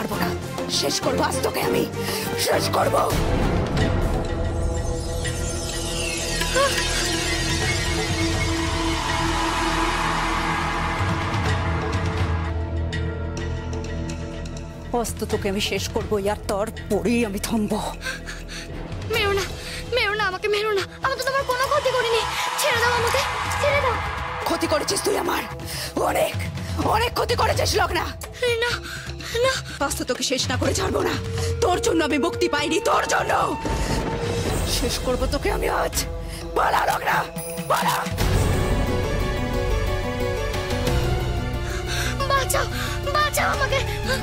ছাড়বো না, শেষ করবো আজ তোকে, আমি শেষ করবো। আজ তো তোকে আমি শেষ করবো, আর তারপরেই আমি থামবো। মেরো না, মেরো না, আমাকে মেরো না, আমি তো তোমার কোনো ক্ষতি করিনি, ছেড়ে দাও আমাকে, ছেড়ে দাও। ক্ষতি করেছিস তুই আমার, অনেক অনেক ক্ষতি করেছিস লগ্না। না না, আজ তো তোকে শেষ না করে ছাড়বো না, তোর জন্য আমি মুক্তি পাইনি, তোর জন্য শেষ করবো তোকে আমি আজ। বলা লগ্না, বলা। বাঁচাও, বাঁচাও আমাকে।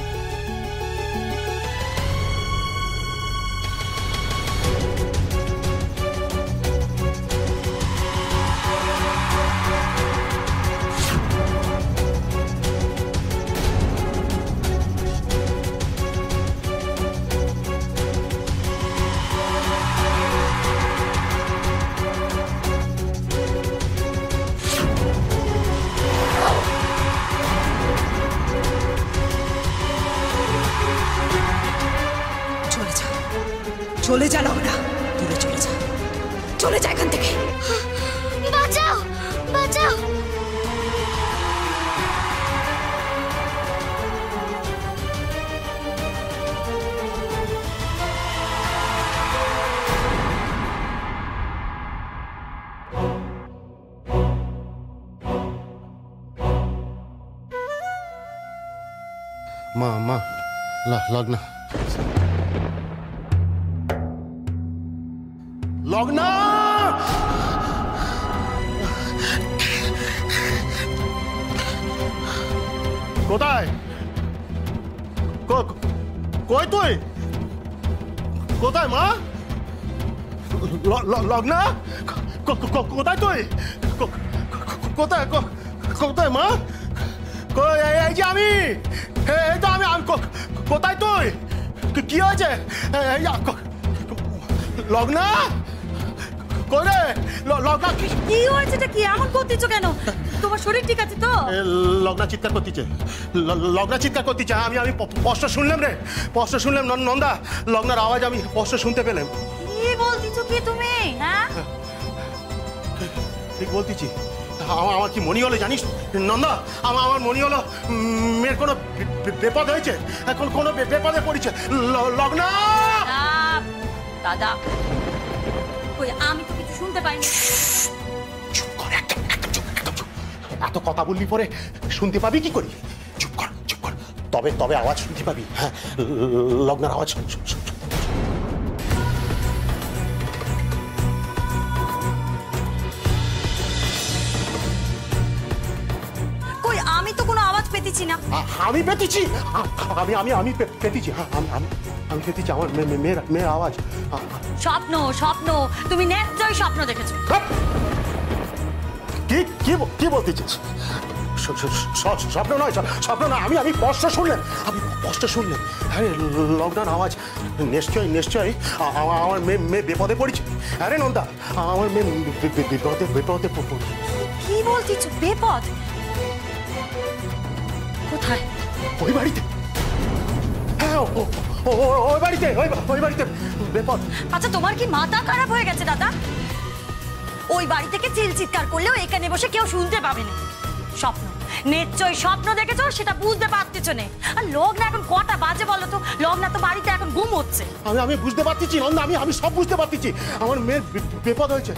চলে যা লগ্না, দূরে চলে যা, চলে যা এখান থেকে। বাঁচাও, বাঁচাও। মা মা লগ্না, লগ্না, কোথায়? কই তুই? কোথায় মা? লগ্না, কোথায় তুই? কোথায় কোথায় মা? এই যে আমি, এই তো আমি। কোথায় তুই? কি হয়েছে? লগ্না, কই রে? লগ্না, কি হয়েছে? কি এমন করতেছো কেন? তোমার শরীর ঠিক আছে তো? লগ্না চিৎকার করতেছে, লগ্না চিৎকার করতেছে। আমি স্পষ্ট শুনলাম রে, স্পষ্ট শুনলাম নন্দা, লগ্নার আওয়াজ আমি স্পষ্ট শুনতে পেলাম। কি বলতেছো কি তুমি? হ্যাঁ ঠিক বলতেছি। আমার কি মনে হলো জানিস নন্দা? আমার মনে হলো মেয়ের কোনো বিপদ হয়েছে, এখন কোনো বিপদে পড়েছে। লগ্না, দাদা কই, আমি তো কিছু শুনতে পাইনি। চুপ কর, একদম চুপ, একদম চুপ। এত কথা বললি পরে শুনতে পাবি কি করি? চুপ কর, চুপ কর। তবে আওয়াজ শুনতে পাবি। হ্যাঁ, লগ্নার আওয়াজ শুন। কই, আমি তো কোনো আওয়াজ পেতেছি না। আমি পেতেছি, আমি পেতেছি। হ্যাঁ, আমি পেতেছি আমার মেয়ের আওয়াজ। স্বপ্ন, স্বপ্ন, তুমি নিশ্চয়ই স্বপ্ন দেখেছো। কি বলতেছিস? স্বপ্ন নয়, স্বপ্ন নয়, আমি স্পষ্ট শুনলাম, আরে লগ্নার আওয়াজ। নিশ্চয়ই আমার মেয়ে বিপদে পড়েছে। আরে নন্দা, আমার মেয়ে বিপদে পড়েছে। কি বলতেছো? বিপদ কোথায়? ওই বাড়িতে। হ্যাঁ, ওই বাড়িতে বিপদ। আচ্ছা, তোমার কি মাথা খারাপ হয়ে গেছে দাদা? ওই বাড়ি থেকে চিৎকার করলেও এখানে বসে কেউ শুনতে পাবে না। স্বপ্ন, নিশ্চয়ই স্বপ্ন দেখেছো, সেটা বুঝতে পারতেছো না। আর লগ্না এখন কটা বাজে বলো তো? লগ্না তো বাড়িতে এখন ঘুম হচ্ছে। আমি বুঝতে পারতেছি নন্দা, আমি সব বুঝতে পারতেছি। আমার মেয়ের বিপদ হয়েছে।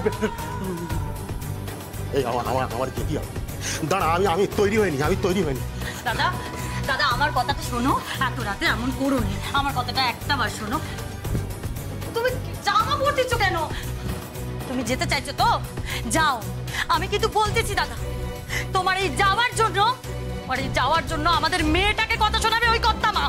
এই আমার কি হবে? দাঁড়া, আমি তৈরি হইনি। দাদা, দাদা আমার কথাটা শোনো, এত রাতে এমন করো নি, আমার কথাটা একটাবার শোনো। তুমি জামা পরতেছো কেন? তুমি যেতে চাইছো তো যাও, আমি কিন্তু বলতেছি দাদা, তোমার এই যাওয়ার জন্য আমাদের মেয়েটাকে কথা শোনাবে ওই কর্তা মা।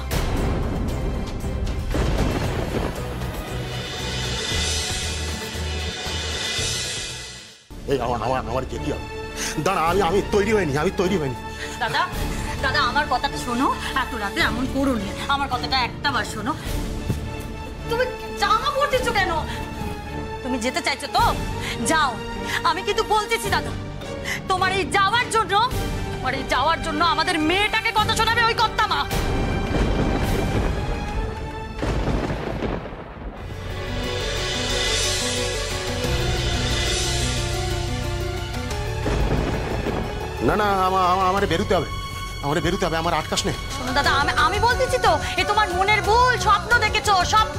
এই আমার কি হবে? দাঁড়া, আমি তৈরি হইনি। দাদা, দাদা আমার কথাটা শোনো, এত রাতে এমন করো নি, আমার কথাটা একটাবার শোনো। তুমি জামা পরতেছো কেন? তুমি যেতে চাইছো তো যাও, আমি কিন্তু বলতেছি দাদা, তোমার এই যাওয়ার জন্য আমাদের মেয়েটাকে কথা শোনাবে ওই কর্তা মা। না আমার বেরোতে হবে, আমার আটকাস নেই। শোনো দাদা, আমি বলতেছি তো, এ তোমার মনের ভুল, স্বপ্ন দেখেছো, স্বপ্ন।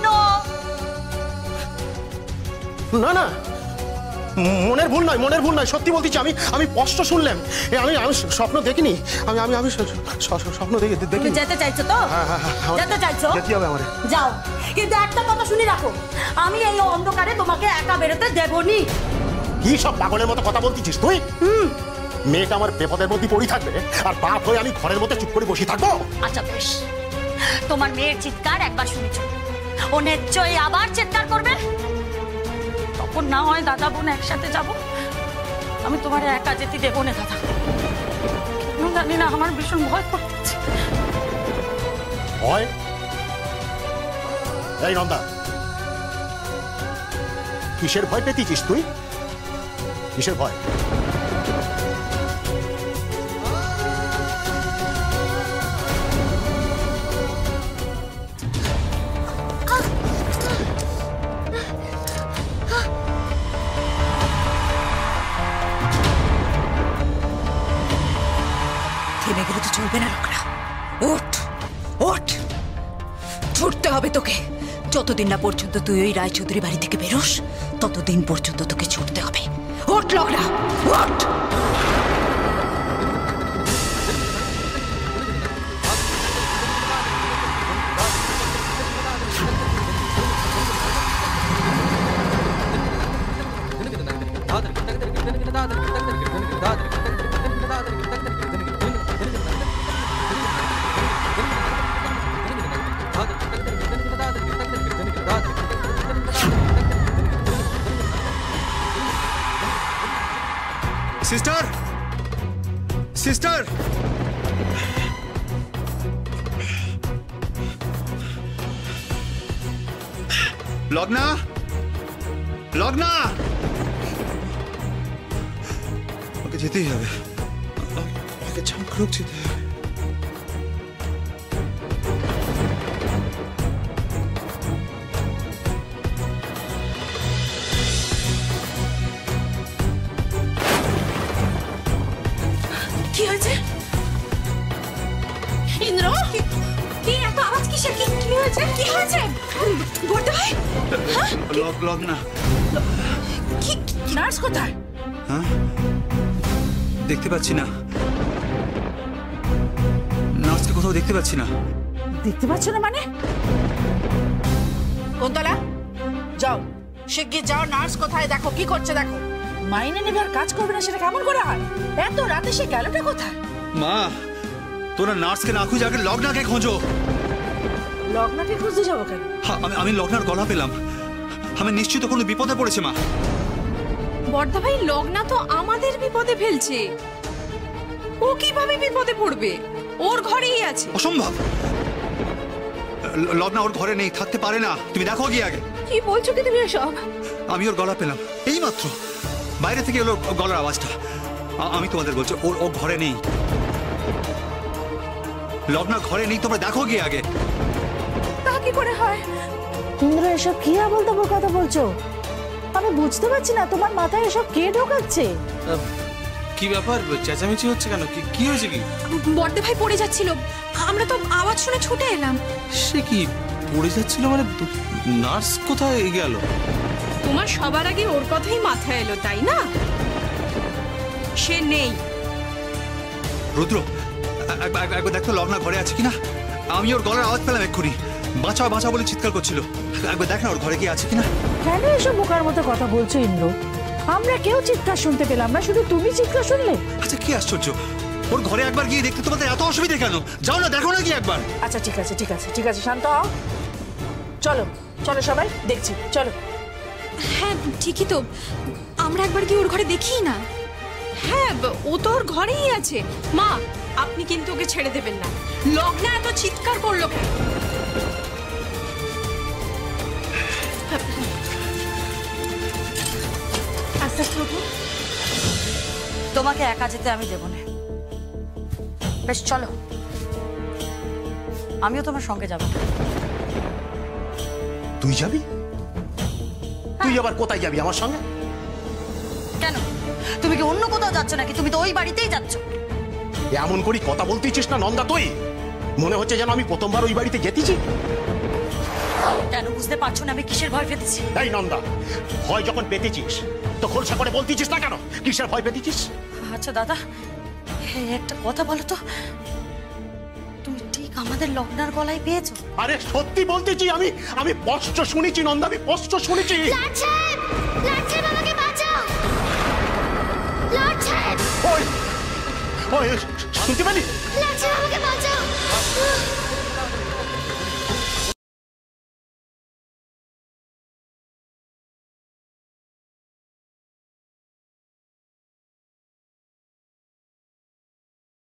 না না, মনের ভুল নয়, সত্যি বলতেছি। আমি স্পষ্ট শুনলাম, আমি স্বপ্ন দেখিনি। আমি স্বপ্ন দেখিনি। যেতে চাইছো তো? যেতে চাইছো? যেতে হবে আমার। যাও, কিন্তু একটা কথা শুনে রাখো, আমি এই অন্ধকারে তোমাকে একা বেরোতে দেবনি। কি সব পাগলের মতো কথা বলতেছিস তুই? মেয়েটা আমার বিপদের মধ্যে পড়ে থাকবে, আর বাপ হয়ে আমি ঘরের মধ্যে চুপ করে বসে থাকবো? আচ্ছা বেশ, তোমার মেয়ের চিৎকার একবার শুনেছো, ও নিশ্চয়ই আবার চিৎকার করবে। তখন না হয় দাদা বোন একসাথে যাব। আমি তোমার একা যেতে দেবো না দাদা। জানি না, আমার ভীষণ ভয় করছে। ভয়? এই নন্দা, কিসের ভয় পেতেছিস তুই? কিসের ভয়? থেমে গেলে তো চলবে না লোকরা। ওঠ ওঠ, ছুটতে হবে তোকে। যতদিন না পর্যন্ত তুই ওই রায়চৌধুরী বাড়ি থেকে বেরোস, ততদিন পর্যন্ত তোকে ছুটতে হবে। ওঠ লোকরা, ওঠ। সিস্টার, সিস্টার, লগ্না, লগ্না, ওকে যেতেই হবে, ওকে ঝামক্রোক যেতে হবে। কি হয়েছে ইন্দ্র? কি এত আওয়াজ? কিসের? কি হয়েছে? কি হয়েছে বড়দা ভাই? লগ্না, কি নার্স কোথায়? হ্যাঁ, দেখতে পাচ্ছি না, নার্সকে কোথাও দেখতে পাচ্ছি না। দেখতে পাচ্ছ না মানে? কোনতলা যাও, শিগগির যাও, নার্স কোথায় দেখো, কি করছে দেখো। মাইনে নেবে আর কাজ করবে না, সেটা কেমন করে হয়? এত রাতে সে গেলটা কোথায়? মা, তোরা নার্সকে না খুঁজে আগে লগ্নাকে খোঁজো। লগ্নাকে খুঁজতে যাবো কেন? আমি লগ্নার গলা পেলাম, আমি নিশ্চিত কোনো বিপদে পড়েছে মা। বড়দা ভাই, লগ্না তো আমাদের বিপদে ফেলছে। ও কিভাবে বিপদে পড়বে? ওর ঘরেই আছে। অসম্ভব, লগ্না ওর ঘরে নেই, থাকতে পারে না। তুমি দেখো গিয়ে আগে। কি বলছো কি তুমি এসব? আমি ওর গলা পেলাম এই মাত্র, বাইরে থেকে এলো গলার আওয়াজটা। আমি তোমাদের বলছি, ও ঘরে নেই, লগ্না ঘরে নেই, তোমরা দেখো গিয়ে আগে। তা কি করে হয়? তোমরা এসব কি আবল তাবল কথা বলছো? আমি বুঝতে পারছি না, তোমার মাথায় এসব কে ঢোকাচ্ছে? কি ব্যাপার, চেঁচামেচি হচ্ছে কেন? কি হয়েছে? কি বড়দা ভাই পড়ে যাচ্ছিল, আমরা তো আওয়াজ শুনে ছুটে এলাম। সে কি পড়ে যাচ্ছিল মানে? নার্স কোথায় গেল? তোমার সবার আগে ওর কথাই মাথায় এলো, তাই না? সে নেই। রুদ্র, একবার দেখতো লগ্না ঘরে আছে কিনা। আমি ওর গলার আওয়াজ পেলাম এক্ষুনি, বাঁচাও বাঁচাও বলে চিৎকার করছিল। একবার দেখ না ওর ঘরে কি আছে কিনা। কেন এসব বোকার মতো কথা বলছো ইন্দ্র? আমরা কেউ চিৎকার শুনতে পেলাম না, শুধু তুমি চিৎকার শুনলে। আচ্ছা কি আশ্চর্য, ওর ঘরে একবার গিয়ে দেখতে তোমাদের এত অসুবিধা কেন? যাও না, দেখো না কি একবার। আচ্ছা ঠিক আছে ঠিক আছে ঠিক আছে, শান্ত হও। চলো চলো সবাই দেখছি, চলো। হ্যাঁ ঠিকই তো, আমরা একবার কি ওর ঘরে দেখি না? হ্যাঁ, ও তো ওর ঘরেই আছে। মা, আপনি কিন্তু ওকে ছেড়ে দেবেন না। লগ্না এত চিৎকার করলো কেন? আস্তে আস্তে উঠো, তোমাকে একা যেতে আমি দেব না। বেশ চলো, আমিও তোমার সঙ্গে যাব। তুই যাবি? তুই আবার কোথায় যাবি আমার সঙ্গে? কেন, তুমি কি অন্য কোথাও যাচ্ছ নাকি? তুমি তো ওই বাড়িতেই যাচ্ছ। এমন করি কথা বলতেছিস না নন্দা তুই? মনে হচ্ছে যেন আমি প্রথমবার ওই বাড়িতে যেতেছি। কেন বুঝতে পারছো না আমি কিসের ভয় পেতেছি? এই নন্দা, ভয় যখন পেতেছিস তো খোলসা করে বলতেছিস না কেন কিসের ভয় পেতেছিস? আচ্ছা দাদা, একটা কথা বলো তো, তুমি ঠিক আমাদের লগ্নার গলায় পেয়েছো? আরে সত্যি বলতেছি, আমি স্পষ্ট শুনেছি নন্দা, আমি স্পষ্ট শুনেছি। লর্ড সাহেব, লর্ড সাহেব আমাকে বাঁচাও, লর্ড সাহেব, ওই ওই শুনতে পেলি? লর্ড সাহেব আমাকে বাঁচাও।